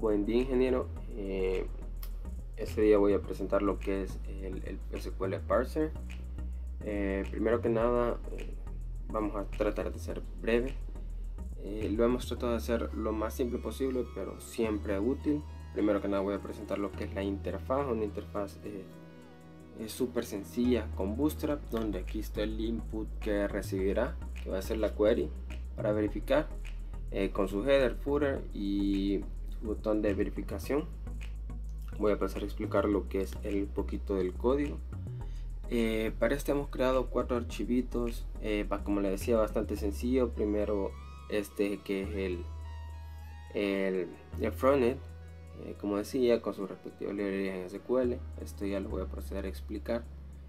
Buen día, ingeniero. Este día voy a presentar lo que es el SQL Parser. Primero que nada, vamos a tratar de ser breve. Lo hemos tratado de hacer lo más simple posible, pero siempre útil. Primero que nada voy a presentar lo que es la interfaz. Una interfaz es súper sencilla con Bootstrap, donde aquí está el input que recibirá, que va a ser la query para verificar, con su header, footer y su botón de verificación. Voy a pasar a explicar lo que es el poquito del código. Para este hemos creado 4 archivitos, como le decía, bastante sencillo. Primero este que es el frontend, como decía, con sus respectivas librerías en SQL. Esto ya lo voy a proceder a explicar.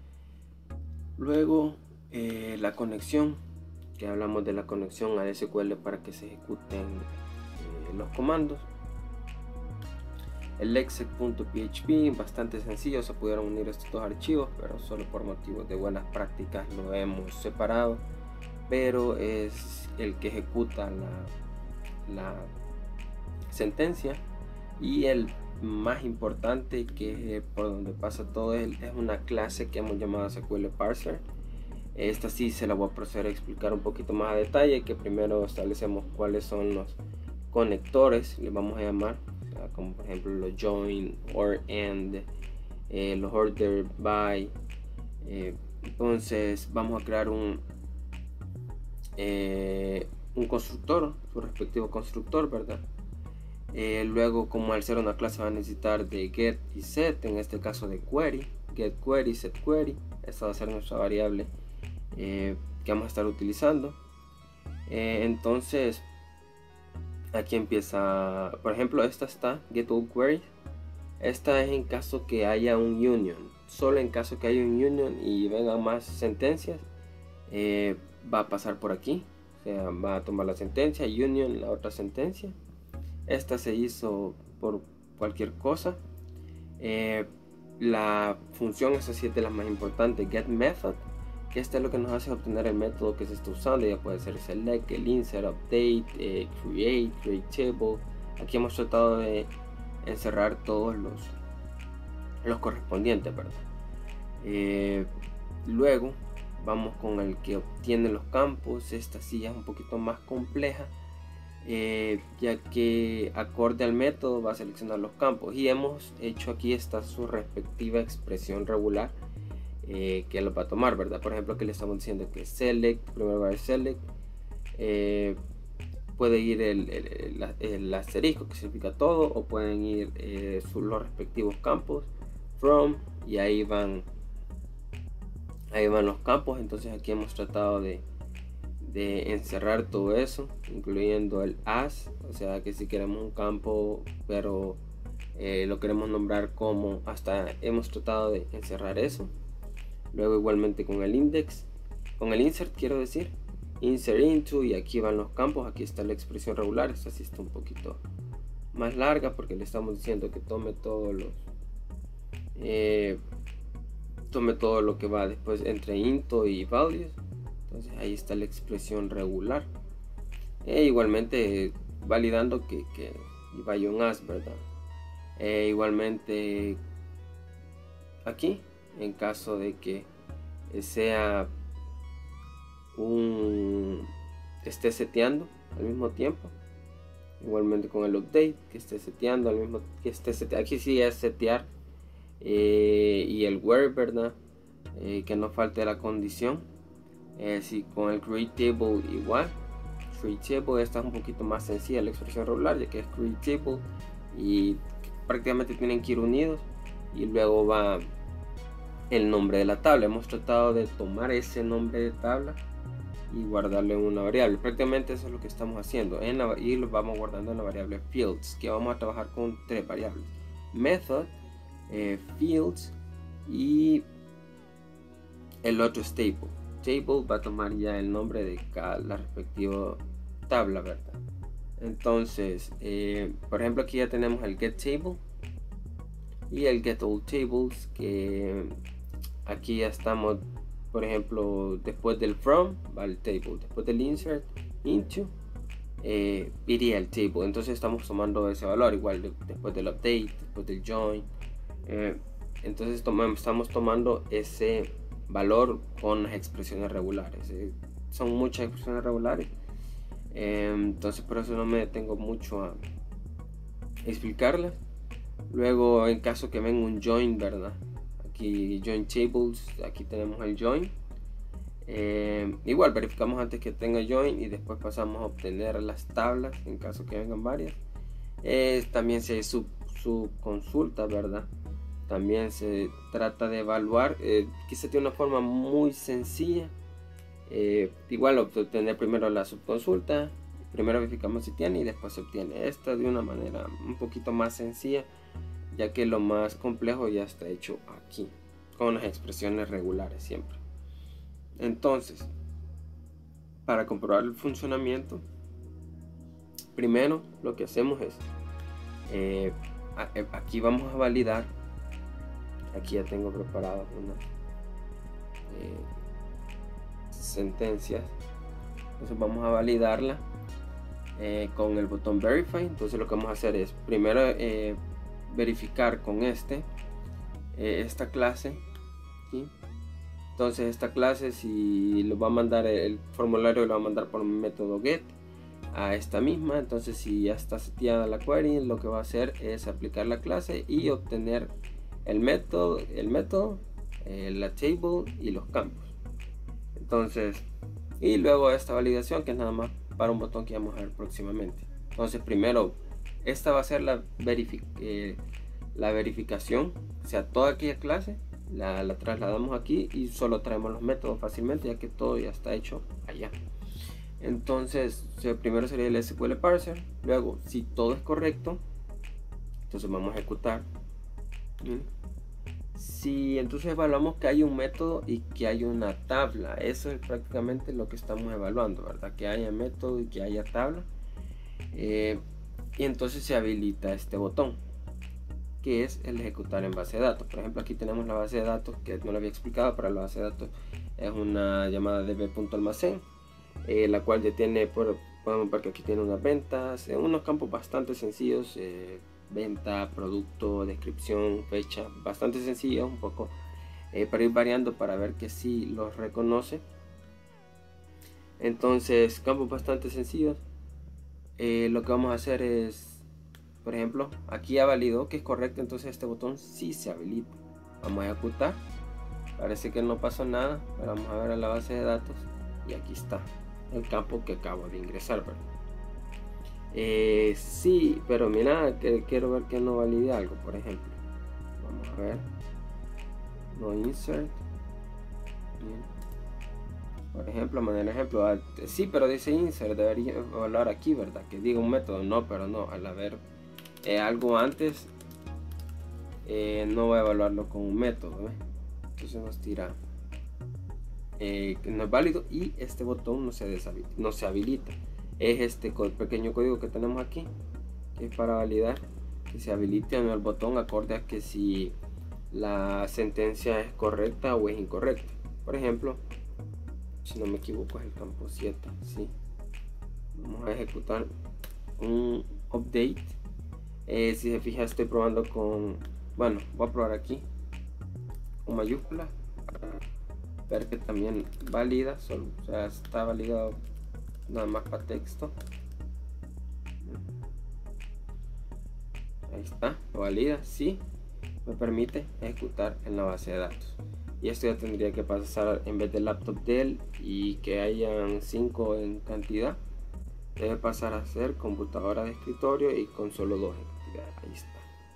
Luego la conexión, que hablamos de la conexión al SQL para que se ejecuten los comandos. El exec.php, bastante sencillo, se pudieron unir estos dos archivos, pero solo por motivos de buenas prácticas lo hemos separado. Pero es el que ejecuta la sentencia, y el más importante, que por donde pasa todo, es una clase que hemos llamado SQL Parser. Esta sí se la voy a proceder a explicar un poquito más a detalle, que primero establecemos cuáles son los conectores, le vamos a llamar, como por ejemplo los join, or, and, los order by. Entonces vamos a crear un constructor, su respectivo constructor, ¿verdad? Luego, como al ser una clase va a necesitar de get y set, en este caso de query, get query, set query. Esta va a ser nuestra variable que vamos a estar utilizando. Entonces aquí empieza, por ejemplo, esta está get all query. Esta es en caso que haya un union, solo en caso que haya un union y vengan más sentencias, va a pasar por aquí, o sea, va a tomar la sentencia union, la otra sentencia. Esta se hizo por cualquier cosa. La función, esa sí es de las más importantes, get method, que esta es lo que nos hace obtener el método que se está usando. Ya puede ser select, el insert, update, create table. Aquí hemos tratado de encerrar todos los correspondientes, ¿verdad? Luego vamos con el que obtiene los campos. Esta sí es un poquito más compleja, ya que acorde al método va a seleccionar los campos, y hemos hecho aquí está su respectiva expresión regular que lo va a tomar, ¿verdad? Por ejemplo, que le estamos diciendo que select, primero va a select, puede ir el asterisco, que significa todo, o pueden ir los respectivos campos, from, y ahí van los campos. Entonces aquí hemos tratado de encerrar todo eso, incluyendo el as, o sea que si queremos un campo pero lo queremos nombrar como, hasta hemos tratado de encerrar eso. Luego igualmente con el index, con el insert, quiero decir, insert into, y aquí van los campos. Aquí está la expresión regular. Esta sí está un poquito más larga porque le estamos diciendo que tome todo lo que va después entre into y values. Entonces ahí está la expresión regular, igualmente validando que vaya un as, ¿verdad? Igualmente aquí, en caso de que sea esté seteando al mismo tiempo, igualmente con el update, que esté seteando al mismo que esté seteando. Aquí sí es setear, y el where, ¿verdad? Que no falte la condición. Si con el create table igual, create table, esta es un poquito más sencilla la expresión regular, ya que es create table y prácticamente tienen que ir unidos, y luego va el nombre de la tabla. Hemos tratado de tomar ese nombre de tabla y guardarlo en una variable. Prácticamente eso es lo que estamos haciendo y lo vamos guardando en la variable fields, que vamos a trabajar con 3 variables: method, fields y el otro stable. Table va a tomar ya el nombre de la respectiva tabla, ¿verdad? Entonces, por ejemplo, aquí ya tenemos el get table y el get all tables, que aquí ya estamos, por ejemplo, después del from va el table, después del insert into, iría al table. Entonces estamos tomando ese valor igual después del update, después del join. Entonces estamos tomando ese valor con las expresiones regulares. Son muchas expresiones regulares, entonces por eso no me detengo mucho a explicarlas. Luego, en caso que venga un join, ¿verdad? Aquí join tables, aquí tenemos el join. Igual verificamos antes que tenga join y después pasamos a obtener las tablas en caso que vengan varias. También si hay subconsulta, ¿verdad? También se trata de evaluar. Quizá tiene una forma muy sencilla. Igual obtener primero la subconsulta, primero verificamos si tiene y después se obtiene. Esta de una manera un poquito más sencilla, ya que lo más complejo ya está hecho aquí con las expresiones regulares siempre. Entonces, para comprobar el funcionamiento, primero lo que hacemos es aquí vamos a validar. Aquí ya tengo preparado unas sentencias, entonces vamos a validarla con el botón verify. Entonces lo que vamos a hacer es primero verificar con esta clase aquí. Entonces esta clase, si lo va a mandar el formulario, lo va a mandar por método get a esta misma. Entonces si ya está seteada la query, lo que va a hacer es aplicar la clase y obtener el método, la table y los campos. Entonces, y luego esta validación, que es nada más para un botón que vamos a ver próximamente. Entonces primero esta va a ser la verificación, o sea, toda aquella clase la trasladamos aquí y solo traemos los métodos fácilmente, ya que todo ya está hecho allá. Entonces primero sería el SQL parser. Luego, si todo es correcto, entonces vamos a ejecutar. Si entonces evaluamos que hay un método y que hay una tabla, eso es prácticamente lo que estamos evaluando, ¿verdad? Que haya método y que haya tabla, y entonces se habilita este botón, que es el ejecutar en base de datos. Por ejemplo, aquí tenemos la base de datos, que no lo había explicado, pero la base de datos es una llamada db.almacén, la cual ya tiene, podemos ver que aquí tiene unas ventas, unos campos bastante sencillos, venta, producto, descripción, fecha, bastante sencillo, un poco para ir variando para ver que sí los reconoce. Entonces, campos bastante sencillos. Lo que vamos a hacer es, por ejemplo, aquí ya validó que es correcto, entonces este botón sí se habilita. Vamos a ejecutar. Parece que no pasó nada, pero vamos a ver a la base de datos y aquí está el campo que acabo de ingresar, ¿verdad? Sí, pero mira, que quiero ver que no valide algo. Por ejemplo, vamos a ver, no insert. Bien. Por ejemplo, manera ejemplo, sí, pero dice insert, debería evaluar aquí, ¿verdad? Que diga un método, no, pero no, al haber algo antes, no voy a evaluarlo con un método, ¿eh? Entonces nos tira que no es válido y este botón no se habilita. Es este pequeño código que tenemos aquí, que es para validar que se habilite o no el botón, acorde a que si la sentencia es correcta o es incorrecta. Por ejemplo, si no me equivoco es el campo 7, ¿sí? Vamos a ejecutar un update. Si se fija, estoy probando con, bueno, voy a probar aquí con mayúscula para ver que también valida, o sea, está validado nada más para texto. Ahí está, lo valida, sí, me permite ejecutar en la base de datos. Y esto ya tendría que pasar, en vez de laptop Dell y que hayan 5 en cantidad, debe pasar a ser computadora de escritorio y con solo 2 en cantidad. Ahí está.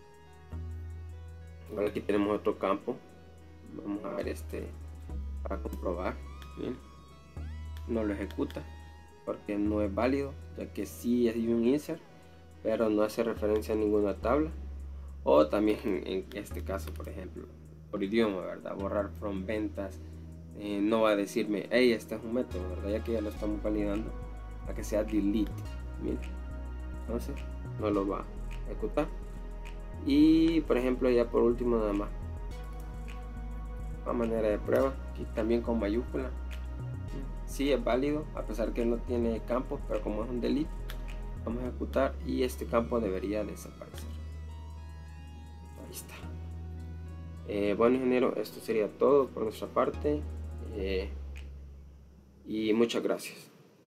Ahora aquí tenemos otro campo, vamos a ver para comprobar. Bien, no lo ejecuta porque no es válido, ya que sí hay un insert, pero no hace referencia a ninguna tabla. O también en este caso, por ejemplo, por idioma, ¿verdad? Borrar from ventas, no va a decirme, hey, este es un método, ¿verdad? Ya que ya lo estamos validando a que sea delete. Bien, entonces no lo va a ejecutar. Y por ejemplo, ya por último, nada más a manera de prueba, aquí también con mayúscula, sí es válido, a pesar que no tiene campos, pero como es un delete, Vamos a ejecutar y este campo debería desaparecer. Ahí está. Bueno, ingeniero, esto sería todo por nuestra parte. Y muchas gracias.